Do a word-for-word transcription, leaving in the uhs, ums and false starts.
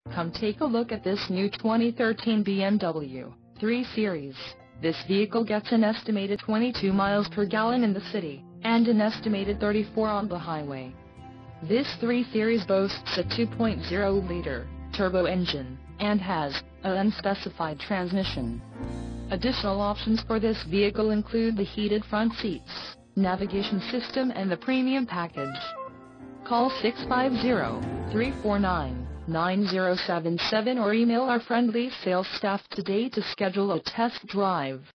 Come take a look at this new twenty thirteen B M W three series. This vehicle gets an estimated twenty-two miles per gallon in the city, and an estimated thirty-four on the highway. This three series boasts a two point oh liter turbo engine, and has an unspecified transmission. Additional options for this vehicle include the heated front seats, navigation system and the premium package. Call six five zero, three four nine, nine zero seven seven or email our friendly sales staff today to schedule a test drive.